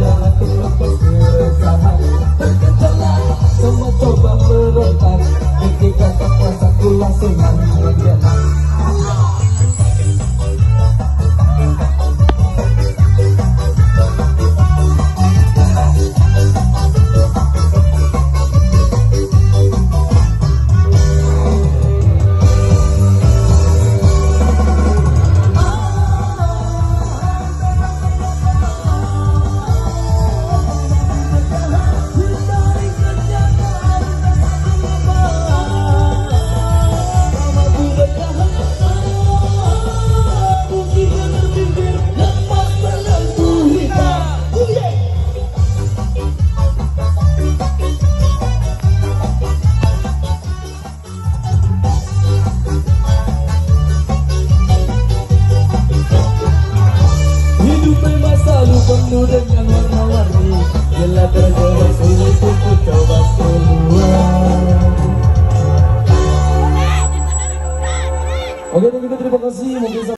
aku lepas keresahan. Terkendala semua coba berontak, ketika tak puas aku langsung mengejar. Penuh dengan warna-warni, bila terjebak sulit untuk coba keluar. Oke, terima kasih. Mungkin